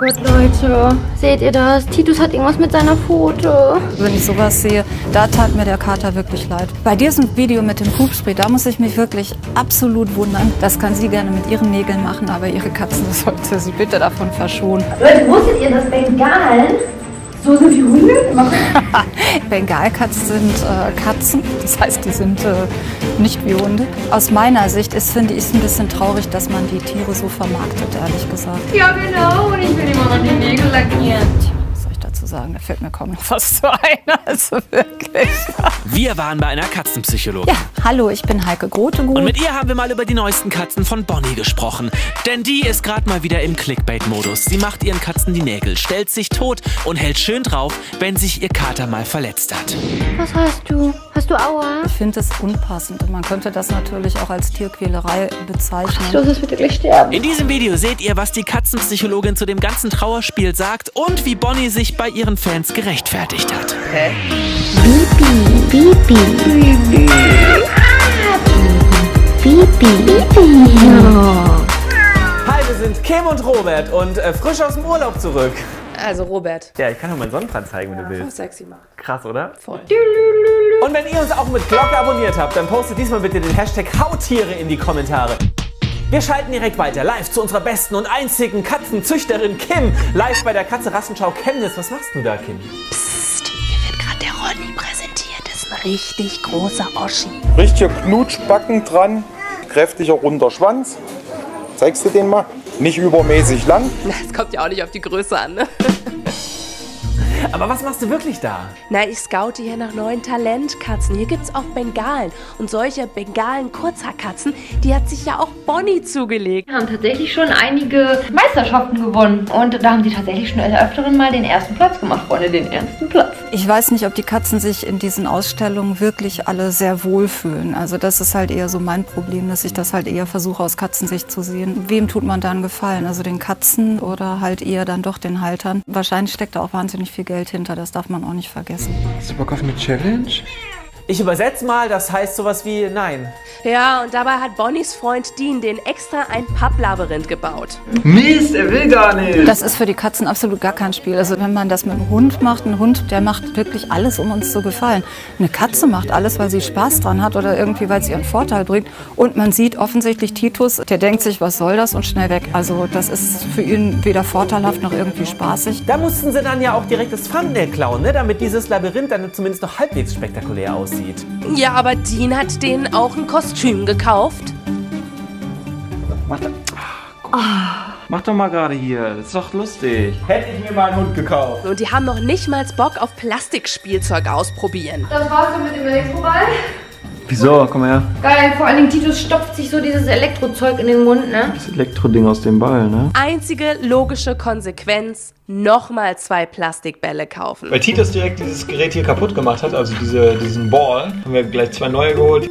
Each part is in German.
Gott, Leute, seht ihr das? Titus hat irgendwas mit seiner Pfote. Wenn ich sowas sehe, da tat mir der Kater wirklich leid. Bei diesem Video mit dem Pupspray, da muss ich mich wirklich absolut wundern. Das kann sie gerne mit ihren Nägeln machen, aber ihre Katzen, das sollte sie bitte davon verschonen. Leute, wusstet ihr, dass Bengalen so sind wie Hunde? Bengalkatzen sind Katzen, das heißt, die sind nicht wie Hunde. Aus meiner Sicht finde ich es ein bisschen traurig, dass man die Tiere so vermarktet, ehrlich gesagt. Ja, genau, und ich will immer noch die Nägel lackieren. Was soll ich dazu sagen? Da fällt mir kaum noch was zu ein, also wirklich. Wir waren bei einer Katzenpsychologin. Ja, hallo, ich bin Heike Grotegut. Und mit ihr haben wir mal über die neuesten Katzen von Bonnie gesprochen. Denn die ist gerade mal wieder im Clickbait-Modus. Sie macht ihren Katzen die Nägel, stellt sich tot und hält schön drauf, wenn sich ihr Kater mal verletzt hat. Was hast du? Hast du Aua? Ich finde es unpassend und man könnte das natürlich auch als Tierquälerei bezeichnen. Du wirst wirklich sterben. In diesem Video seht ihr, was die Katzenpsychologin zu dem ganzen Trauerspiel sagt und wie Bonnie sich bei ihren Fans gerechtfertigt hat. Hä? Bibi, Bibi, Bibi. Bibi, Bibi. Hi, wir sind Kim und Robert und frisch aus dem Urlaub zurück. Also Robert. Ja, ich kann auch meinen Sonnenbrand zeigen, wenn du Voll willst. sexy machen. Krass, oder? Voll. Und wenn ihr uns auch mit Glocke abonniert habt, dann postet diesmal bitte den Hashtag Hautiere in die Kommentare. Wir schalten direkt weiter, live zu unserer besten und einzigen Katzenzüchterin Kim. Live bei der Katze Rassenschau Chemnitz. Was machst du da, Kim? Psst, hier wird gerade der Ronny präsentiert. Das ist ein richtig großer Oschi. Richtiger Knutschbacken dran, kräftiger runder Schwanz. Zeigst du den mal? Nicht übermäßig lang. Das kommt ja auch nicht auf die Größe an, ne? Aber was machst du wirklich da? Na, ich scoute hier nach neuen Talentkatzen. Hier gibt's auch Bengalen. Und solche Bengalen-Kurzhaarkatzen, die hat sich ja auch Bonnie zugelegt. Wir haben tatsächlich schon einige Meisterschaften gewonnen. Und da haben sie tatsächlich schon des Öfteren mal den ersten Platz gemacht, Freunde, den ersten Platz. Ich weiß nicht, ob die Katzen sich in diesen Ausstellungen wirklich alle sehr wohlfühlen. Also das ist halt eher so mein Problem, dass ich das halt eher versuche, aus Katzensicht zu sehen. Wem tut man dann Gefallen? Also den Katzen oder halt eher dann doch den Haltern? Wahrscheinlich steckt da auch wahnsinnig viel Geld hinter, das darf man auch nicht vergessen. Hast du Bock auf eine Challenge? Ich übersetze mal, das heißt sowas wie nein. Ja, und dabei hat Bonnies Freund Dean den extra ein Papplabyrinth gebaut. Mist, er will gar nicht. Das ist für die Katzen absolut gar kein Spiel. Also wenn man das mit einem Hund macht, ein Hund, der macht wirklich alles, um uns zu gefallen. Eine Katze macht alles, weil sie Spaß dran hat oder irgendwie, weil es ihr einen Vorteil bringt. Und man sieht offensichtlich Titus, der denkt sich, was soll das und schnell weg. Also das ist für ihn weder vorteilhaft noch irgendwie spaßig. Da mussten sie dann ja auch direkt das Thumbnail klauen, ne? Damit dieses Labyrinth dann zumindest noch halbwegs spektakulär aussieht. Ja, aber Dean hat denen auch ein Kostüm gekauft. Mach doch mal gerade hier, das ist doch lustig. Hätte ich mir mal einen Hund gekauft. Und die haben noch nicht mal Bock auf Plastikspielzeug ausprobieren. Das war's dann mit dem Elektroball. Wieso? Komm her. Geil, vor allen Dingen Titus stopft sich so dieses Elektrozeug in den Mund, ne? Das Elektroding aus dem Ball, ne? Einzige logische Konsequenz, nochmal 2 Plastikbälle kaufen. Weil Titus direkt dieses Gerät hier kaputt gemacht hat, also diesen Ball, haben wir gleich 2 neue geholt.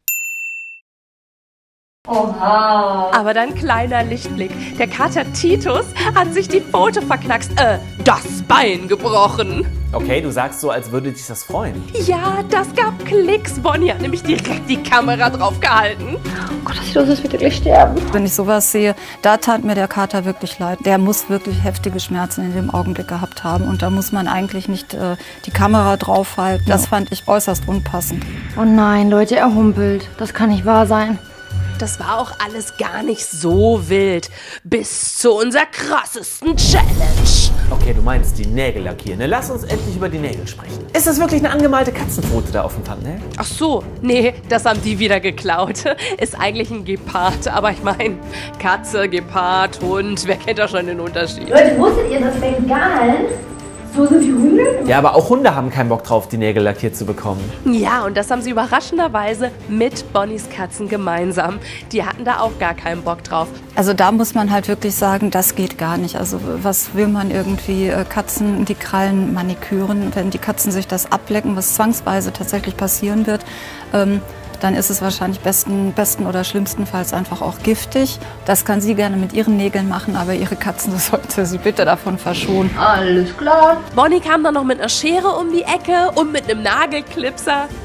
Oha. Aber dann kleiner Lichtblick. Der Kater Titus hat sich die Pfote verknackst, das Bein gebrochen. Okay, du sagst so, als würde dich das freuen. Ja, das gab Klicks. Bonnie hat nämlich direkt die Kamera drauf gehalten. Oh Gott, das wird wirklich sterben. Wenn ich sowas sehe, da tat mir der Kater wirklich leid. Der muss wirklich heftige Schmerzen in dem Augenblick gehabt haben. Und da muss man eigentlich nicht die Kamera draufhalten. Das fand ich äußerst unpassend. Oh nein, Leute, er humpelt. Das kann nicht wahr sein. Das war auch alles gar nicht so wild. Bis zu unserer krassesten Challenge. Okay, du meinst die Nägel lackieren. Ne? Lass uns endlich über die Nägel sprechen. Ist das wirklich eine angemalte Katzenpfote da auf dem Thumbnail? Ach so, nee, das haben die wieder geklaut. Ist eigentlich ein Gepard, aber ich meine, Katze, Gepard, Hund, wer kennt da schon den Unterschied? Leute, wusstet ihr, dass Bengalen so sind wie Hunde? Ja, aber auch Hunde haben keinen Bock drauf, die Nägel lackiert zu bekommen. Ja, und das haben sie überraschenderweise mit Bonnies Katzen gemeinsam. Die hatten da auch gar keinen Bock drauf. Also da muss man halt wirklich sagen, das geht gar nicht. Also was will man irgendwie Katzen die Krallen maniküren, wenn die Katzen sich das ablecken, was zwangsweise tatsächlich passieren wird, dann ist es wahrscheinlich besten oder schlimmstenfalls einfach auch giftig. Das kann sie gerne mit ihren Nägeln machen, aber ihre Katzen, das sollte sie bitte davon verschonen. Alles klar. Bonnie kam dann noch mit einer Schere um die Ecke und mit einem Nagelklipser.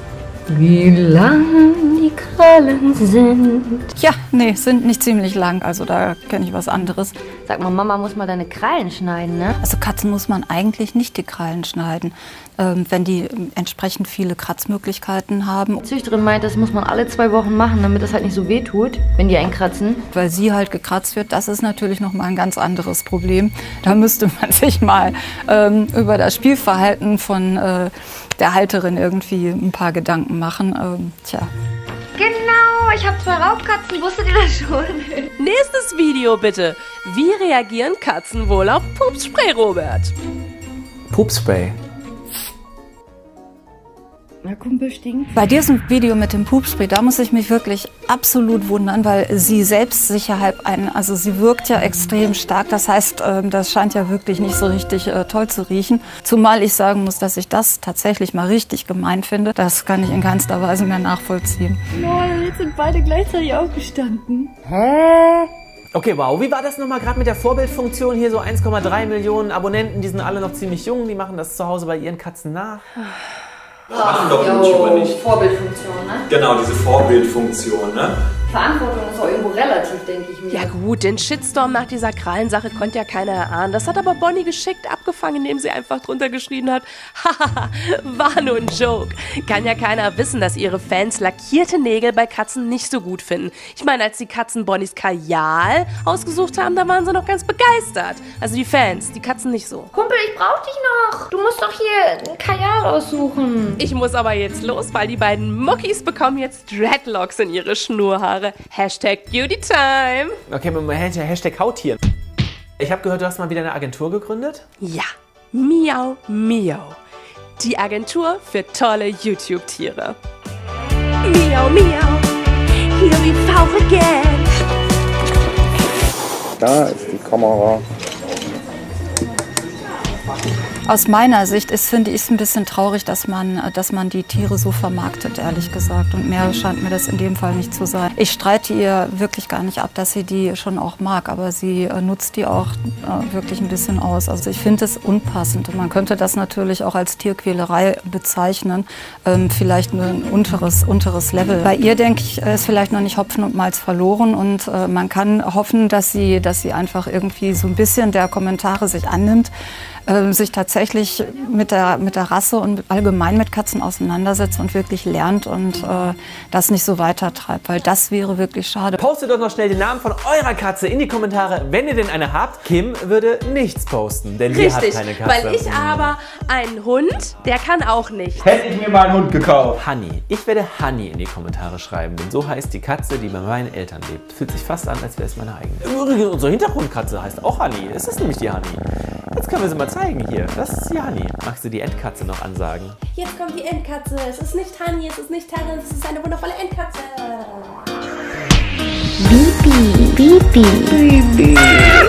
Wie lang die Krallen sind. Ja, nee, sind nicht ziemlich lang, also da kenne ich was anderes. Sag mal, Mama muss mal deine Krallen schneiden, ne? Also Katzen muss man eigentlich nicht die Krallen schneiden, wenn die entsprechend viele Kratzmöglichkeiten haben. Die Züchterin meint, das muss man alle 2 Wochen machen, damit das halt nicht so weh tut, wenn die einen kratzen. Weil sie halt gekratzt wird, das ist natürlich nochmal ein ganz anderes Problem. Da müsste man sich mal über das Spielverhalten von der Halterin irgendwie ein paar Gedanken machen. Genau, ich habe 2 Raubkatzen, wusstet ihr das schon? Nächstes Video bitte. Wie reagieren Katzen wohl auf Pupsspray, Robert? Pupsspray. Na, Kumpel stinkt. Bei diesem Video mit dem Pupspray, da muss ich mich wirklich absolut wundern, weil sie selbst sicher also sie wirkt ja extrem stark. Das heißt, das scheint ja wirklich nicht so richtig toll zu riechen. Zumal ich sagen muss, dass ich das tatsächlich mal richtig gemein finde. Das kann ich in keinster Weise mehr nachvollziehen. Lol, jetzt sind beide gleichzeitig aufgestanden. Hä? Okay, wow. Wie war das nochmal gerade mit der Vorbildfunktion? Hier so 1,3 Millionen Abonnenten, die sind alle noch ziemlich jung. Die machen das zu Hause bei ihren Katzen nach. Machen doch YouTuber nicht. Vorbildfunktion, ne? Genau, diese Vorbildfunktion, ne? Verantwortung ist auch irgendwo relativ, denke ich mir. Ja gut, den Shitstorm nach dieser Krallensache konnte ja keiner erahnen. Das hat aber Bonnie geschickt abgefangen, indem sie einfach drunter geschrien hat: Haha, war nur ein Joke. Kann ja keiner wissen, dass ihre Fans lackierte Nägel bei Katzen nicht so gut finden. Ich meine, als die Katzen Bonnies Kajal ausgesucht haben, da waren sie noch ganz begeistert. Also die Fans, die Katzen nicht so. Kumpel, ich brauch dich noch. Du musst doch hier ein Kajal aussuchen. Ich muss aber jetzt los, weil die beiden Muckis bekommen jetzt Dreadlocks in ihre Schnurhaare. Hashtag Beauty-Time. Okay, Hashtag Hauttieren. Ich habe gehört, du hast mal wieder eine Agentur gegründet? Ja, Miau Miau. Die Agentur für tolle YouTube-Tiere. Miau Miau, here we fought again. Da ist die Kamera. Aus meiner Sicht finde ich es ein bisschen traurig, dass man die Tiere so vermarktet, ehrlich gesagt. Und mehr scheint mir das in dem Fall nicht zu sein. Ich streite ihr wirklich gar nicht ab, dass sie die schon auch mag, aber sie nutzt die auch wirklich ein bisschen aus. Also ich finde es unpassend. Man könnte das natürlich auch als Tierquälerei bezeichnen, vielleicht nur ein unteres Level. Bei ihr, denke ich, ist vielleicht noch nicht Hopfen und Malz verloren und man kann hoffen, dass sie einfach irgendwie so ein bisschen der Kommentare sich annimmt, sich tatsächlich mit der Rasse und allgemein mit Katzen auseinandersetzt und wirklich lernt und das nicht so weitertreibt, weil das wäre wirklich schade. Postet doch noch schnell den Namen von eurer Katze in die Kommentare, wenn ihr denn eine habt. Kim würde nichts posten, denn sie hat keine Katze. Weil ich aber einen Hund, der kann auch nicht. Hätte ich mir mal einen Hund gekauft. Honey. Ich werde Honey in die Kommentare schreiben, denn so heißt die Katze, die bei meinen Eltern lebt. Fühlt sich fast an, als wäre es meine eigene. Übrigens, unsere Hintergrundkatze heißt auch Honey. Es ist nämlich die Honey. Jetzt können wir sie mal zeigen hier. Das ist die Honey. Magst du die Endkatze noch ansagen? Jetzt kommt die Endkatze. Es ist nicht Honey, es ist nicht Terrence, es ist eine wundervolle Endkatze. Bibi, Bibi, Bibi.